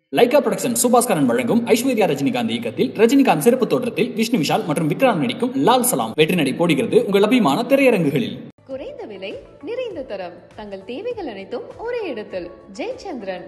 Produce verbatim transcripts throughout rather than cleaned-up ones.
Lyca production Subaskaran வழங்கும் ஐஸ்வர்யா ரஜினிகாந்த் இயக்கத்தில் ரஜினிகாந்த் சிறப்பு தோற்றத்தில் விஷ்ணு விஷால் மற்றும் விக்ராந்த் நடிக்கும் லால் சலாம் வெற்றி நடை போடுகிறது உங்கள் அபிமான திரையரங்குகளில். குறைந்த விலை நிறைந்த தரம் தங்கள் தேவைகள் அனைத்தும் ஒரே இடத்தில். ஜெயச்சந்திரன்.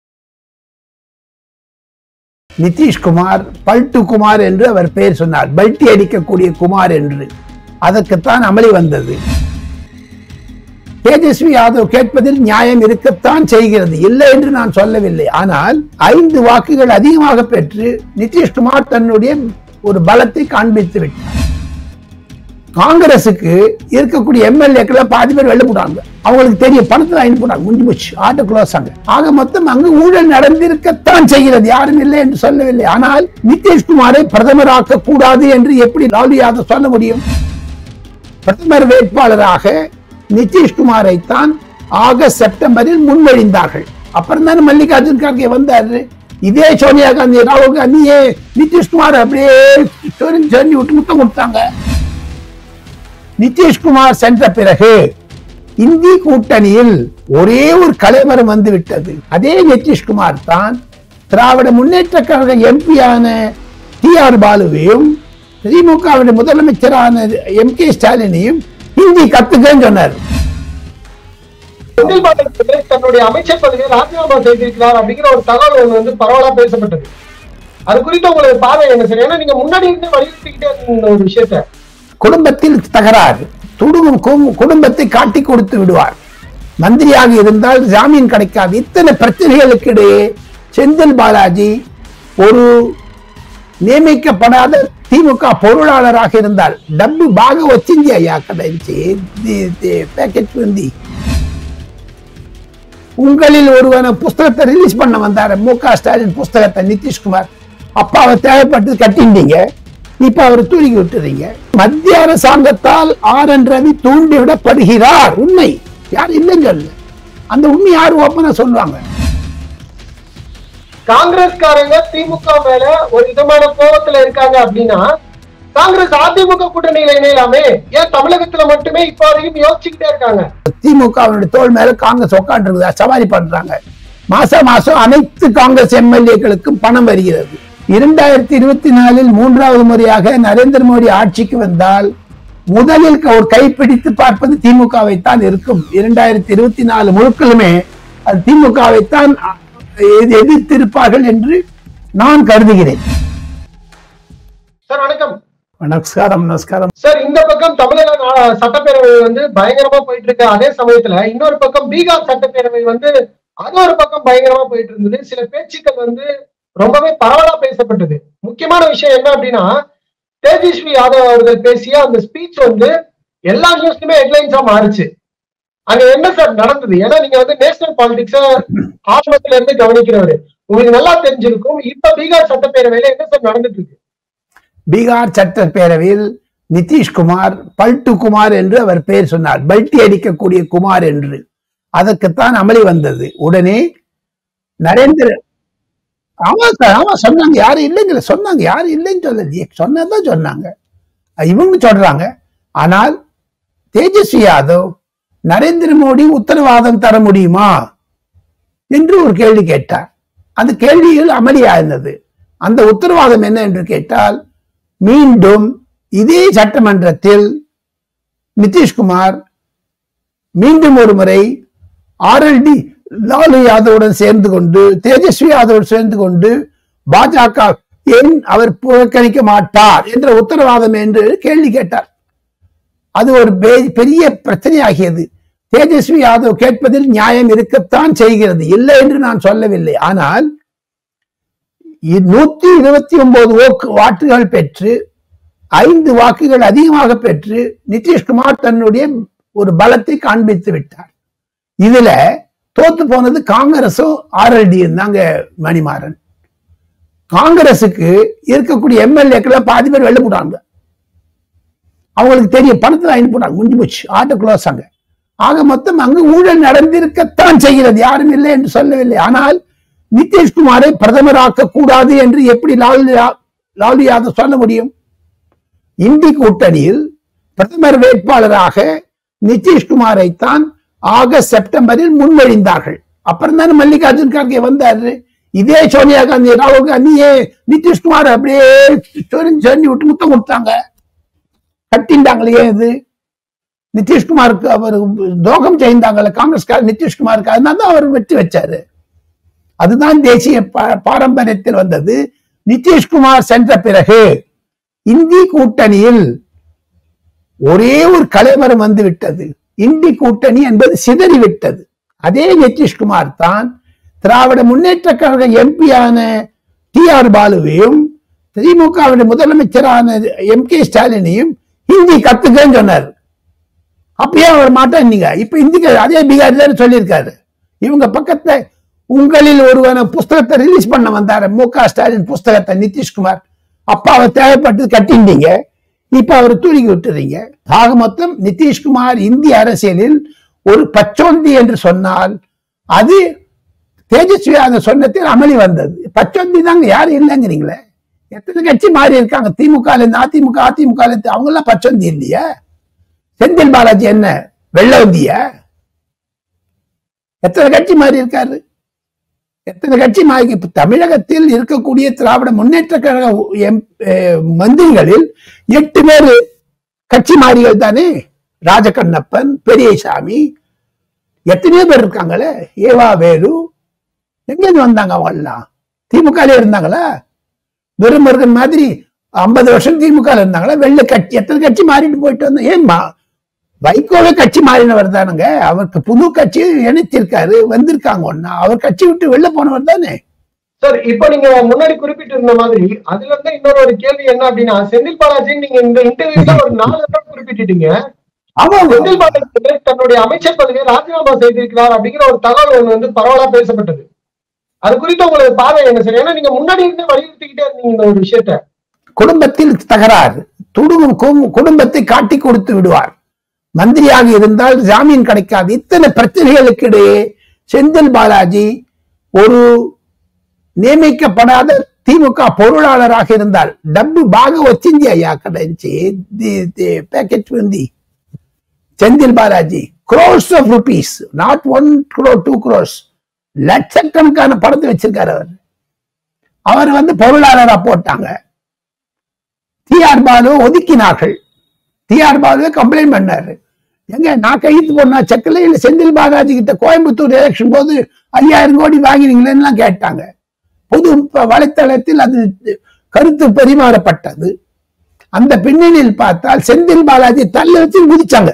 நிதிஷ்குமார் பல்ட்டு குமார் என்று அவர் பெயர் சொன்னார். பல்ட்டி அடிக்கக்கூடிய குமார் என்று. அதற்குத்தான் அமளி வந்தது. தேஜஸ்வி யாதவ் கேட்பதில் நியாயம் இருக்கத்தான் செய்கிறது, இல்லை என்று நான் சொல்லவில்லை. ஆனால் ஐந்து வாக்குகள் அதிகமாக பெற்று நிதிஷ்குமார் தன்னுடைய ஒரு பலத்தை காண்பித்து விட்டார். காங்கிரசுக்கு இருக்கக்கூடிய எம்எல்ஏக்களை பாதி பேர் வெளில போட்டாங்க. அவங்களுக்கு தெரியும், பணத்தை வாங்கி போட்டாங்க, முடிஞ்சு போச்சு, ஆட்டோ க்ளோஸ் ஆங்க. ஆக மொத்தம் அங்கு ஊழல் நடந்திருக்கத்தான் செய்கிறது, யாரும் இல்லை என்று சொல்லவில்லை. ஆனால் நிதிஷ்குமாரை பிரதமராக்க கூடாது என்று எப்படி லாலு யாதவ் சொல்ல முடியும்? பிரதமர் வேட்பாளராக நிதிஷ்குமாரை தான் ஆகஸ்ட் செப்டம்பரில் முன்மொழிந்தார்கள். அப்புறம் தானே மல்லிகார்ஜுன் கார்கே வந்தாரு. இதே சோனியா காந்தி, ராகுல் காந்தியே நிதிஷ்குமார் அப்படியே சொல்லி விட்டு முத்தம் கொடுத்தாங்க. நிதிஷ்குமார் சென்ற பிறகு இந்தி கூட்டணியில் ஒரே ஒரு கலைவரம் வந்து விட்டது. அதே நிதிஷ்குமார் தான் திராவிட முன்னேற்ற கழக எம்பியான டி ஆர் பாலுவையும் திமுகவுடைய முதலமைச்சரான எம் கே ஸ்டாலினையும் ஹிந்தி கத்துக்கன்னு சொன்னார். தன்னுடைய அமைச்சர் பதவியை ராஜினாமா செய்திருக்கிறார் அப்படிங்கிற ஒரு தகவல் ஒன்று வந்து பரவலா பேசப்பட்டது. அது குறித்து உங்களுக்கு பார்வை என்ன சார்? ஏன்னா நீங்க முன்னாடி இருந்து வலியுறுத்திக்கிட்டே இருந்த ஒரு விஷயத்த. குடும்பத்தில் தகராறு, துடுங்கும் குடும்பத்தை காட்டி கொடுத்து விடுவார். மந்திரியாக இருந்தால் ஜாமீன் கிடைக்காது. இத்தனை பிரச்சனைகளுக்கு இடையே செந்தில் பாலாஜி ஒரு நியமிக்கப்படாத திமுக பொருளாளராக இருந்தால் டப்பு பாக வச்சிங்க ஐயா கடைச்சி பேக்கெட் வந்து உங்களில் ஒருவன புஸ்தகத்தை ரிலீஸ் பண்ண வந்தார். மு க ஸ்டாலின் புஸ்தகத்தை நிதிஷ்குமார் அப்பாவை தேவைப்பட்டு கட்டிட்டீங்க, இப்ப அவர் தூக்கி விட்டுறீங்க. மத்திய அரசாங்கத்தால் ஆர் என் ரவி தூண்டிவிடப்படுகிறார். உண்மை, யார் இல்லைன்னு சொல்ல, அந்த உண்மை யாரு ஓப்பனா சொல்லுவாங்க. காங்கிரஸ்காரங்க திமுக மேல ஒரு விதமான கோபத்துல இருக்காங்க அப்படின்னா காங்கிரஸ் அதிமுக கூட்டணியில இணையலாமே, ஏன் தமிழகத்துல மட்டுமே இப்ப வரைக்கும் யோசிச்சுக்கிட்டே இருக்காங்க? திமுக தோல் மேல காங்கிரஸ் உட்காந்து சவாரி பண்றாங்க. மாசம் மாசம் அனைத்து காங்கிரஸ் எம்எல்ஏக்களுக்கும் பணம் வருகிறது. இரண்டாயிரத்தி இருபத்தி நாலில் மூன்றாவது முறையாக நரேந்திர மோடி ஆட்சிக்கு வந்தால் முதலில் ஒரு கைப்பிடித்து பார்ப்பது திமுகவை தான் இருக்கும். இரண்டாயிரத்தி இருபத்தி நாலு முழுக்களுமே அது திமுகவைத்தான் எதிர்த்திருப்பார்கள் என்று நான் கருதுகிறேன். சார் வணக்கம். நமஸ்காரம். நமஸ்காரம் சார். இந்த பக்கம் தமிழக சட்டப்பேரவை வந்து பயங்கரமா போயிட்டு இருக்கு. அதே சமயத்துல இன்னொரு பக்கம் பீகார் சட்டப்பேரவை வந்து அது ஒரு பக்கம் பயங்கரமா போயிட்டு இருந்தது. சில பேச்சுக்கள் வந்து ரொம்பவே பரவலா பேசப்பட்டது. முக்கியமான விஷயம் என்ன அப்படின்னா, தேஜஸ்வி யாதவ் அவர்கள் பேசிய அந்த ஸ்பீச் வந்து எல்லா நியூஸ்லயுமே ஹெட்லைன்ஸா மாறுச்சு. அங்க என்ன சார் நடந்தது? ஏன்னா நீங்க வந்து நேஷனல் பாலிடிக்ஸ ஆரம்பத்துல இருந்து கவனிக்கிறவரு, உங்களுக்கு நல்லா தெரிஞ்சிருக்கும். இப்ப பீகார் சட்டப்பேரவையில என்ன சார் நடந்துட்டு இருக்கு? பீகார் சட்டப்பேரவையில் நிதிஷ்குமார் பல்ட்டு குமார் என்று அவர் பெயர் சொன்னார். பல்ட்டி அடிக்கக்கூடிய குமார் என்று. அதற்குத்தான் அமளி வந்தது. உடனே நரேந்திர ஆமா சார், ஆமா சொன்னாங்க, யாரும் இல்லைங்க சொன்னாங்க, யாரும் இல்லைன்னு சொல்ல சொன்னதான் சொன்னாங்க, இவங்க சொல்றாங்க. ஆனால் தேஜஸ்வி யாதவ் நரேந்திர மோடி உத்தரவாதம் தர முடியுமா என்று ஒரு கேள்வி கேட்டார். அந்த கேள்வியில் அமளியாயிருந்தது. அந்த உத்தரவாதம் என்ன என்று கேட்டால், மீண்டும் இதே சட்டமன்றத்தில் நிதிஷ்குமார் மீண்டும் ஒரு முறை ஆர் எல் டி லாலு யாதவுடன் சேர்ந்து கொண்டு தேஜஸ்வி யாதவுடன் சேர்ந்து கொண்டு பாஜக ஏன் அவர் புறக்கணிக்க மாட்டார் என்ற உத்தரவாதம் என்று கேள்வி கேட்டார். அது ஒரு பெரிய பிரச்சனையாகியது. தேஜஸ்வி யாதவ் கேட்பதில் நியாயம் இருக்கத்தான் செய்கிறது, இல்லை என்று நான் சொல்லவில்லை. ஆனால் நூத்தி இருபத்தி ஒன்பது வாக்குகள் பெற்று ஐந்து வாக்குகள் அதிகமாக பெற்று நிதிஷ்குமார் தன்னுடைய ஒரு பலத்தை காண்பித்து விட்டார். இதுல தோத்து போனது காங்கிரஸும் ஆர் எல் டி தாங்க. மணிமாறன், காங்கிரசுக்கு இருக்கக்கூடிய எம்எல்ஏக்களை பாதி பேர் வெளில போட்டாங்க. அவங்களுக்கு தெரியும், பணத்தை வாங்கி போட்டாங்க, முடிஞ்சு போச்சு, ஆட்டோ க்ளோஸ் ஆங்க. ஆக மொத்தம் அங்கு ஊழல் நடந்திருக்கத்தான் செய்கிறது, யாரும் இல்லை என்று சொல்லவில்லை. ஆனால் நிதிஷ்குமாரை பிரதமராக்க கூடாது என்று எப்படி லாலு லாலு யாதவ் சொல்ல முடியும்? இந்தி கூட்டணியில் பிரதமர் வேட்பாளராக நிதிஷ்குமாரை தான் ஆகஸ்ட் செப்டம்பரில் முன்மொழிந்தார்கள். அப்புறம் தானே மல்லிகார்ஜுன் கார்கே வந்தாரு. இதே சோனியா காந்தி, ராகுல் காந்தியே நிதிஷ்குமார் அப்படியே சொரிஞ்சு சொரிஞ்சு விட்டு முத்தம் கொடுத்தாங்க, கட்டிண்டாங்களே. இது நிதிஷ்குமாருக்கு அவர் துரோகம் செய்தாங்கல்ல காங்கிரஸ்கார நிதிஷ்குமாருக்கு, அதனால தான் அவர் வெற்றி வச்சாரு. அதுதான் தேசிய பாரம்பரியத்தில் வந்தது. நிதிஷ்குமார் சென்ற பிறகு இந்தி கூட்டணியில் ஒரே ஒரு கலைமரம் வந்து விட்டது. இந்தி கூட்டணி என்பது சிதறிவிட்டது. அதே நிதிஷ்குமார் தான் திராவிட முன்னேற்ற கழக எம்பியான டி ஆர் பாலுவையும் திமுகவுடைய முதலமைச்சரான எம் கே ஸ்டாலினையும் ஹிந்தி கத்துக்கன்னு சொன்னார். அப்பயே அவர் மாட்டாங்க. இப்ப இந்திக்கு அதே பீகார்ல சொல்லியிருக்காரு. இவங்க பக்கத்துல உங்களில் ஒருவன புஸ்தகத்தை ரிலீஸ் பண்ண வந்தாரு, மு க ஸ்டாலின் புஸ்தகத்தை நிதிஷ்குமார். அப்ப அவர் தேவைப்பட்டு கட்டிட்டீங்க, இப்ப அவர் தூக்கி விட்டுறீங்க. ஆக மொத்தம் நிதிஷ்குமார் இந்திய அரசியலில் ஒரு பச்சோந்தி என்று சொன்னால் அது தேஜஸ்வி அந்த சொன்னத்தில் அமளி வந்தது. பச்சோந்தி தாங்க, யாரும் இல்லைங்கிறீங்களே. எத்தனை கட்சி மாறி இருக்காங்க, திமுக அதிமுக அதிமுக அவங்க எல்லாம் பச்சோந்தி இல்லையா? செந்தில் பாலாஜி என்ன வெள்ளவந்திய? எத்தனை கட்சி மாறி இருக்காரு, எத்தனை கட்சி மாறி. தமிழகத்தில் இருக்கக்கூடிய திராவிட முன்னேற்ற கழக மந்திரிகளில் எட்டு பேர் கட்சி மாறிகள் தானே. ராஜகண்ணப்பன், பெரியசாமி, எத்தனையோ பேர் இருக்காங்களே. ஏவா வேலு எங்கிருந்து வந்தாங்க? அவங்க எல்லாம் திமுக இருந்தாங்களா? துரைமுருகன் மாதிரி ஐம்பது வருஷம் திமுக இருந்தாங்களா? வெள்ள கட்சி எத்தனை கட்சி மாறிட்டு போயிட்டு வந்தோம். ஏன்பா வைகோவே கட்சி மாறினவர் தானுங்க. அவருக்கு புது கட்சி இணைத்திருக்காரு, வந்திருக்காங்க ஒன்னா. அவர் கட்சி விட்டு வெளில போனவர் தானே. சார், இப்ப நீங்க முன்னாடி குறிப்பிட்டு இருந்த மாதிரி அதுல இருந்து இன்னொரு ஒரு கேள்வி என்ன அப்படின்னா, செந்தில் பாலாஜி நீங்க இந்த இன்டர்வியூல ஒரு நாலு இடம் குறிப்பிட்டுட்டீங்க. செந்தில் பாலாஜி தன்னுடைய அமைச்சர் பதவியை ராஜினாமா செய்திருக்கிறார் அப்படிங்கிற ஒரு தகவல் ஒன்று வந்து பரவலா பேசப்பட்டது. அது குறித்து உங்களுக்கு பார்வை என்ன சார்? ஏன்னா நீங்க முன்னாடி இருந்து வலியுறுத்திக்கிட்டே இருந்தீங்க இந்த ஒரு விஷயத்த. குடும்பத்தில் தகராறு, குடும்பத்தை காட்டி கொடுத்து விடுவார். மந்திரியாக இருந்தால் ஜாமீன் கிடைக்காது. இத்தனை பிரச்சனைகளுக்கு இடையே செந்தில் பாலாஜி ஒரு நியமிக்கப்படாத திமுக பொருளாளராக இருந்தால் டப்பு பாக வச்சிந்தி ஐயா கடைஞ்சி பேக்கெட் வந்து Senthil Balaji crores of rupees, not one crore, two crores, லட்சக்கணக்கான பணத்தை வச்சிருக்காரு அவர். அவர் வந்து பொருளாளரா போட்டாங்க. டி ஆர் பாலு ஒதுக்கினார்கள். டி ஆர் பாலுவே கம்ப்ளைண்ட் பண்ணாரு. எங்க நான் கையெழுத்து போனா செக்கல இல்ல செந்தில் பாலாஜி கிட்ட கோயம்புத்தூர் எலெக்ஷன் போது ஐயாயிரம் கோடி வாங்கினீங்களேன்னு கேட்டாங்க. பொது வலைத்தளத்தில் அது கருத்து பரிமாறப்பட்டது. அந்த பின்னணியில் பார்த்தால் செந்தில் பாலாஜி தள்ள வச்சு குதிச்சாங்க.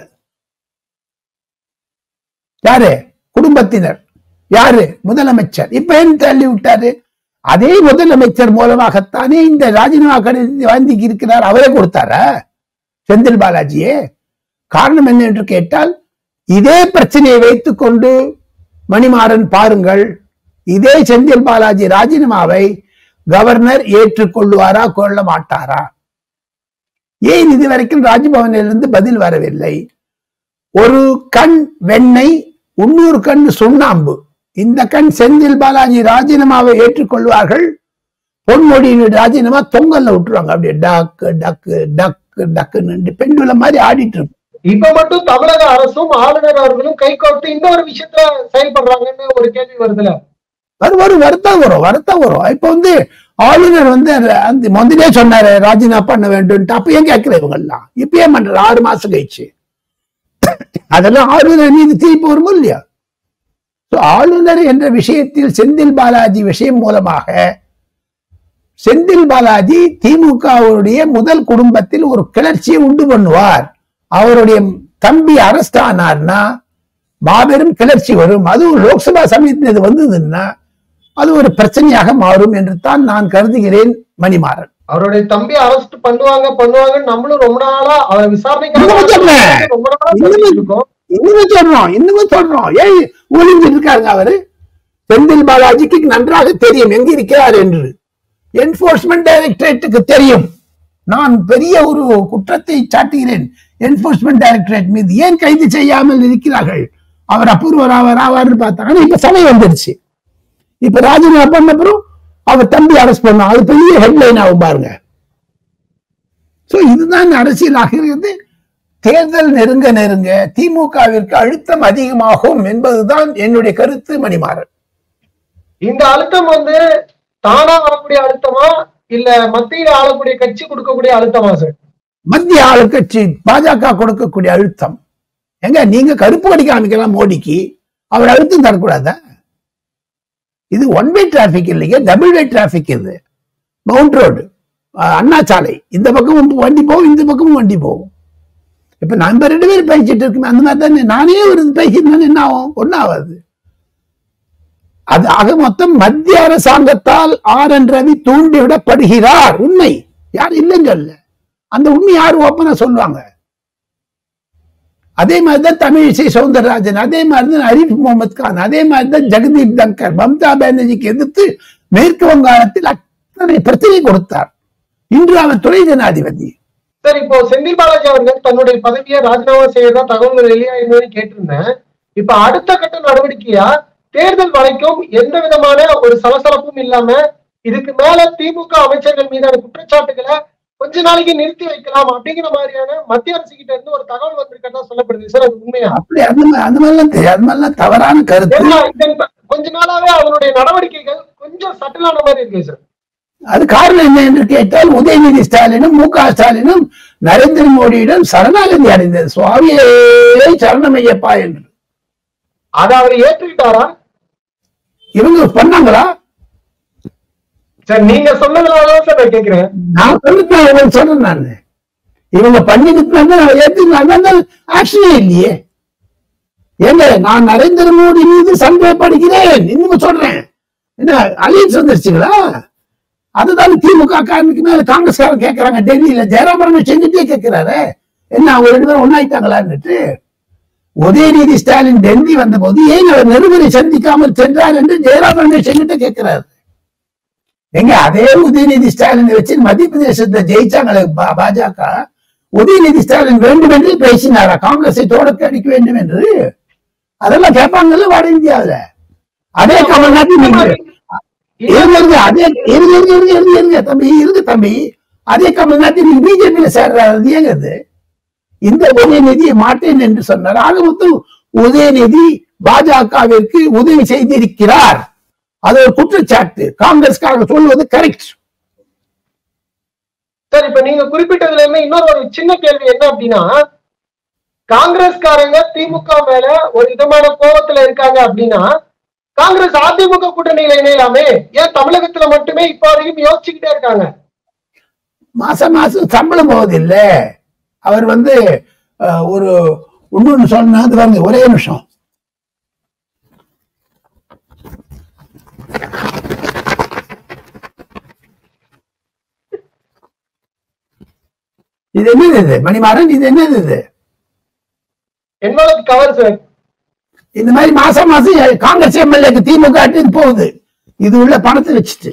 யாரு? குடும்பத்தினர். யாரு? முதலமைச்சர். இப்ப ஏன் தள்ளி விட்டாரு? அதே முதலமைச்சர் மூலமாகத்தானே இந்த ராஜினாமா கடிதத்தை வாங்கி இருக்கிறார். அவரே கொடுத்தாரா செந்தில் பாலாஜியே? காரணம் என்ன என்று கேட்டால், இதே பிரச்சனையை வைத்துக் கொண்டு மணிமாறன் பாருங்கள், இதே செந்தில் பாலாஜி ராஜினாமாவை கவர்னர் ஏற்றுக்கொள்வாரா கொள்ள மாட்டாரா? ஏன் இதுவரைக்கும் ராஜ்பவனிலிருந்து பதில் வரவில்லை? ஒரு கண் வெண்ணெய், இன்னொரு கண் சுண்ணாம்பு. இந்த கண் செந்தில் பாலாஜி ராஜினாமாவை ஏற்றுக்கொள்வார்கள், பொன்முடியின் ராஜினாமா தொங்கல்ல விட்டுருவாங்க. அப்படியே டக்கு டக்கு டக்கு டக்குன்னு பெண்டுலம் மாதிரி ஆடிட்டு இருக்கும். இப்ப மட்டும் தமிழக அரசும் ஆளுநர் அவர்களும் கை கோர்த்து இந்த ஒரு விஷயத்துல செயல்படுறாங்கன்னு ஒரு கேள்வி வருதுல. அது ஒரு வருத்தம் வரும், வருத்தம் வரும். இப்ப வந்து ஆளுநர் வந்து அந்த முதலே சொன்னாரு ராஜினாமா பண்ண வேண்டும். அப்ப ஏன் கேட்கிற இவங்க எல்லாம் இப்பயே பண்ற ஆறு மாசம் கழிச்சு அதெல்லாம் ஆளுநர் மீது திருப்பி வருமோ இல்லையா? ஆளுநர் என்ற விஷயத்தில் செந்தில் பாலாஜி விஷயம் மூலமாக செந்தில் பாலாஜி திமுகவுடைய முதல் குடும்பத்தில் ஒரு கிளர்ச்சியை உண்டு பண்ணுவார். அவருடைய தம்பி அரெஸ்ட் ஆனார்னா மாபெரும் கிளர்ச்சி வரும். அதுவும் லோக்சபா சமயத்தில் இது வந்ததுன்னா அது ஒரு பிரச்சனையாக மாறும் என்று தான் நான் கருதுகிறேன். மணிமாறன் அவருடைய தம்பி அரெஸ்ட் பண்ணுவாங்க பண்ணுவாங்க நம்மளும் ரொம்ப நாளா அவரை விசாரணைக்கு இன்னும் சொல்றோம் இன்னும் சொல்றோம் ஏன் ஒளிஞ்சிட்டு இருக்காங்க அவரு? செந்தில் பாலாஜிக்கு நன்றாக தெரியும் எங்க இருக்கிறார் என்று. என்போர்ஸ்மெண்ட் டைரக்டரேட்டுக்கு தெரியும். நான் பெரிய ஒரு குற்றத்தை சாட்டுகிறேன் என்போர்ஸ்மெண்ட் டைரக்டரேட் மீது. ஏன் கைது செய்யாமல் இருக்கிறார்கள்? அவர் அபூர்வர் ஆவார் ஆவார்னு பார்த்தாங்க. இப்ப சமயம் வந்துருச்சு. இப்ப ராஜினாமா பண்ண அப்புறம் அவர் தம்பி அரெஸ்ட் பண்ண, அது பெரிய ஹெட்லைன் ஆகும் பாருங்க. சோ இதுதான் அரசியல் ஆகிறது. தேர்தல் நெருங்க நெருங்க திமுகவிற்கு அழுத்தம் அதிகமாகும் என்பதுதான் என்னுடைய கருத்து. மணிமாறன் இந்த அழுத்தம் வந்து தானா வரக்கூடிய அழுத்தமா இல்ல மத்தியில ஆளக்கூடிய கட்சி கொடுக்கக்கூடிய அழுத்தமா சார்? மத்திய ஆளு கட்சி பாஜக கொடுக்கக்கூடிய அழுத்தம். எங்க நீங்க கருப்பு கொடி காமிக்கலாம் மோடிக்கு, அவர் அழுத்தம் தரக்கூடாதா? இது ஒன் வே டிராபிக் இல்லைங்க, டபுள் வே டிராபிக். இது மவுண்ட் ரோடு, அண்ணா சாலை, இந்த பக்கமும் வண்டி போகும், இந்த பக்கமும் வண்டி போகும். இப்ப நம்ம ரெண்டு பேரும் பேசிட்டு இருக்கோம், அந்த மாதிரி தானே நானே ஒரு பேசிட்டு என்ன ஆகும்? ஒன்னும் ஆகாது. அது ஆக மொத்தம் மத்திய அரசாங்கத்தால் ஆர் என் ரவி தூண்டிவிடப்படுகிறார். உண்மை, யார் இல்லைங்க, அந்த உண்மை யாரு ஓப்பனா சொல்லுவாங்க. அதே மாதிரிதான் தமிழிசை சவுந்தரராஜன், அதே மாதிரிதான் அரிஃப் முகமது கான், அதே மாதிரிதான் ஜெகதீப் தங்கர் மம்தா பானர்ஜிக்கு எதிர்த்து மேற்கு வங்காளத்தில் அத்தனை பிரச்சனை கொடுத்தார். இன்று அவர் துணை ஜனாதிபதி. சார், இப்போ செந்தில் பாலாஜி அவர்கள் தன்னுடைய பதவியை ராஜினாமா செய்யறதா தகவல்கள் வெளியாயிருந்ததுன்னு கேட்டிருந்தேன். இப்ப அடுத்த கட்ட நடவடிக்கையா தேர்தல் வரைக்கும் எந்த விதமான ஒரு சலசலப்பும் இல்லாம இதுக்கு மேல திமுக அமைச்சர்கள் மீதான குற்றச்சாட்டுகளை கொஞ்ச நாளைக்கு நிறுத்தி வைக்கலாம் அப்படிங்கிற மாதிரியான மத்திய அரசு கிட்ட இருந்து ஒரு தகவல் வந்திருக்கிறதா சொல்லப்படுது சார். அது உண்மையா? அப்படி அந்த அந்த மாதிரிலாம் தெரியாது, அந்த மாதிரிலாம் தவறான கருத்து. கொஞ்ச நாளாவே அவருடைய நடவடிக்கைகள் கொஞ்சம் சட்டிலான மாதிரி இருக்கு சார். அது காரணம் என்ன என்று கேட்டால், உதயநிதி ஸ்டாலினும் மு க ஸ்டாலினும் நரேந்திர மோடியிடம் சரணாகதி அடைந்தது. சுவாமியே சரணமையப்பா என்று. அதை அவர் ஏற்றுக்கிட்டாரா? இவங்க பண்ணாங்களா? சார், நீங்க சொன்னதுனாலதான் சார் நான் கேட்கிறேன். நான் சொல்லிட்டு சொல்றேன். நான் இவங்க பண்ணிக்கிட்டு ஆக்ஷனே இல்லையே. ஏங்க, நான் நரேந்திர மோடி மீது சந்தேகப்படுகிறேன் இன்னும் சொல்றேன். என்ன அலியன்ஸ் வந்துருச்சுங்களா? அதுதான் திமுக காரனுக்கு மேல காங்கிரஸ்காரன் கேட்கிறாங்க. டெல்லியில ஜெயராமன் செஞ்சுட்டே கேட்கிறாரு, என்ன அவங்க ரெண்டு பேரும் ஒன்னாயிட்டாங்களான்னுட்டு. உதயநிதி ஸ்டாலின் டெல்லி வந்த போது ஏன் அவர் நிருபரை சந்திக்காமல் சென்றார் என்று ஜெயராமன் செஞ்சுட்டு கேட்கிறாரு. எங்க அதே உதயநிதி ஸ்டாலின் வச்சு மத்திய பிரதேசத்தை ஜெயிச்சாங்களே பாஜக. உதயநிதி ஸ்டாலின் வேண்டும் என்று பேசினாரா காங்கிரஸை தோடக்க அடிக்க வேண்டும் என்று? அதெல்லாம் கேட்பாங்கல்ல வட இந்தியாவில. அதே கமல்நாத் இருங்க, அதே இருங்க இருங்க இருங்க இருங்க தம்பி இருக்கு தம்பி அதே கமல்நாத் நீங்க பிஜேபியில சேர்றாரு. ஏங்க அது இந்த உதயநிதியை மாட்டேன் என்று சொன்னார். ஆக மொத்தம் உதயநிதி பாஜகவிற்கு உதவி செய்திருக்கிறார். அது ஒரு குற்றச்சாட்டு. காங்கிரஸ்காரங்க சொல்வது கரெக்ட். சார், இப்ப நீங்க குறிப்பிட்டதுல இருந்து இன்னொரு ஒரு சின்ன கேள்வி என்ன அப்படின்னா, காங்கிரஸ்காரங்க திமுக மேல ஒரு விதமான கோபத்துல இருக்காங்க அப்படின்னா, காங்கிரஸ் அதிமுக கூட்டணியில இணையலாமே, ஏன் தமிழகத்துல மட்டுமே இப்ப வரைக்கும் யோசிச்சுக்கிட்டே இருக்காங்க? மாசம் மாசம் சம்பளம் போவதில்லை. அவர் வந்து ஒரு இன்னொன்னு சொன்னா பாருங்க, ஒரே நிமிஷம். இது என்னது இது மணிமாறன்? இது என்னது இது? என்னோட கவர் சார். இந்த மாதிரி மாசம் மாசம் காங்கிரஸ் எம்எல்ஏக்கு திமுக போகுது. இது உள்ள பணத்தை வச்சுட்டு.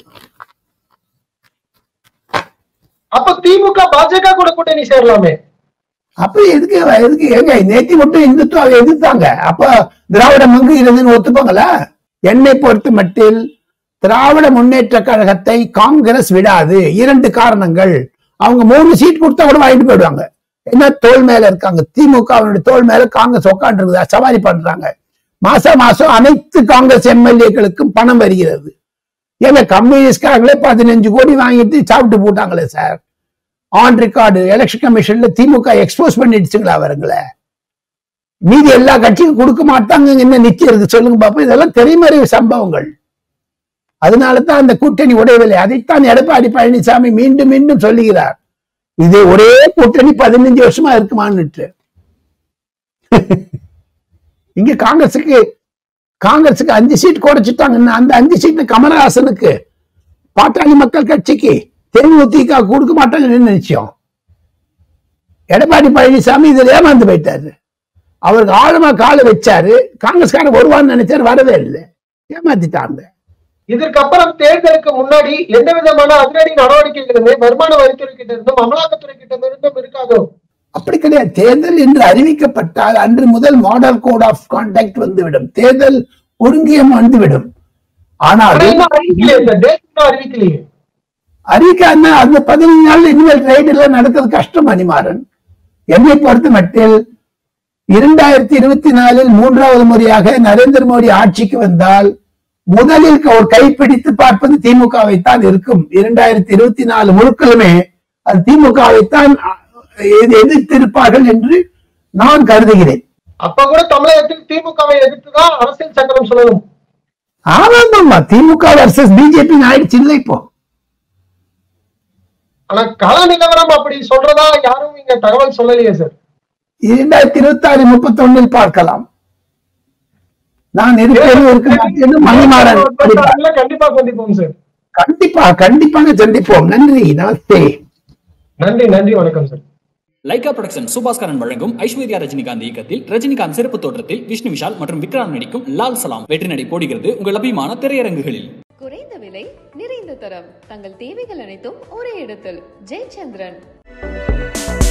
அப்ப திமுக பாஜக கூட கூட்டணி சேரலாமே. அப்ப எதுக்கு எதுக்கு எங்க நேத்தி மட்டும் இந்துத்துவ எதிர்த்தாங்க. அப்ப திராவிட மங்கு இருந்துன்னு ஒத்துப்பாங்களா? என்னை பொறுத்த மட்டில் திராவிட முன்னேற்ற கழகத்தை காங்கிரஸ் விடாது. இரண்டு காரணங்கள். அவங்க மூணு சீட் கொடுத்தா கூட வாங்கிட்டு போயிடுவாங்க. என்ன தோல் மேல இருக்காங்க. திமுக அவனுடைய தோல் மேல காங்கிரஸ் உட்காந்து இருக்குதா, சவாரி பண்றாங்க. மாசம் மாசம் அனைத்து காங்கிரஸ் எம்எல்ஏக்களுக்கும் பணம் வருகிறது. ஏங்க கம்யூனிஸ்ட்காரங்களே பதினஞ்சு கோடி வாங்கிட்டு சாப்பிட்டு போட்டாங்களே சார். ஆன் ரெக்கார்டு எலெக்ஷன் கமிஷன்ல திமுக எக்ஸ்போஸ் பண்ணிடுச்சுங்களா அவருங்களை? மீதி எல்லா கட்சிக்கும் கொடுக்க மாட்டாங்க. என்ன நிக்கிறது சொல்லுங்க பாப்போம். இதெல்லாம் திரைமறைவு சம்பவங்கள். அதனாலதான் அந்த கூட்டணி உடையவில்லை. அதைத்தான் எடப்பாடி பழனிசாமி மீண்டும் மீண்டும் சொல்லுகிறார். இது ஒரே கூட்டணி பதினஞ்சு வருஷமா இருக்குமான்னுட்டு. இங்க காங்கிரஸுக்கு காங்கிரஸுக்கு அஞ்சு சீட் குறைச்சிட்டாங்க. அந்த அஞ்சு சீட் கமலஹாசனுக்கு, பாட்டாளி மக்கள் கட்சிக்கு, தேமுதிக கொடுக்க மாட்டாங்கன்னு நிச்சயம். எடப்பாடி பழனிசாமி இதுல ஏமாந்து போயிட்டாரு. அவருக்கு ஆழமா கால வச்சாரு. காங்கிரஸ்காரன் வருவான்னு நினைச்சாரு, வரவே இல்லை, ஏமாத்திட்டாங்க. இதற்கப்புறம் தேர்தலுக்கு முன்னாடி எந்த விதமான அதிரடி நடவடிக்கைகளுமே வருமான வரித்துறை கிட்ட இருந்தும் அமலாக்கத்துறை கிட்ட இருந்தும் இருக்காதோ? அப்படி கிடையாது. தேர்தல் என்று அறிவிக்கப்பட்டால் அன்று முதல் மாடல் கோட் ஆஃப் கான்டாக்ட் வந்துவிடும். தேர்தல் ஒருங்கியம் வந்துவிடும். ஆனால் அறிவிக்கலையே. அறிவிக்காம அந்த பதினஞ்சு நாள் இனிமேல் ரைடு எல்லாம் நடக்கிறது கஷ்டம். மணிமாறன், என்னை பொறுத்த மட்டில் இரண்டாயிரத்தி இருபத்தி நாலில் மூன்றாவது முறையாக நரேந்திர மோடி ஆட்சிக்கு வந்தால் முதலில் ஒரு கைப்பிடித்து பார்ப்பது திமுகவைத்தான் இருக்கும். இரண்டாயிரத்தி இருபத்தி நாலு முழுக்களுமே அது திமுகவைத்தான் எதிர்த்திருப்பார்கள் என்று நான் கருதுகிறேன். அப்ப கூட தமிழகத்தில் திமுகவை எதிர்த்துதான் அரசியல் சக்கரம் சொல்லணும். ஆமாம், திமுக வர்சஸ் பிஜேபி ஆயிடுச்சு இல்லை இப்போ. ஆனா கள நிலவரம் அப்படி சொல்றதா யாரும் இங்க தகவல் சொல்லலையே சார். இரண்டாயிரத்தி இருபத்தி ஆறு முப்பத்தி ஒன்னில் பார்க்கலாம். நான் மணிமாறன் கண்டிப்பா சந்திப்போம் சார். கண்டிப்பா கண்டிப்பாக சந்திப்போம். நன்றி, நமஸ்தே. நன்றி நன்றி வணக்கம் சார். லைகா புரொடக்ஷன் சுபாஸ்கரன் வழங்கும் ஐஸ்வர்யா ரஜினிகாந்த் இயக்கத்தில் ரஜினிகாந்த் சிறப்பு தோற்றத்தில் விஷ்ணு விஷால் மற்றும் விக்ராந்த் நடிக்கும் லால் சலாம் வெற்றி நடை போடுகிறது உங்கள் அபிமான திரையரங்குகளில். குறைந்த விலை நிறைந்த தரம் தங்கள் தேவைகள் அனைத்தும் ஒரே இடத்தில். ஜெயச்சந்திரன்.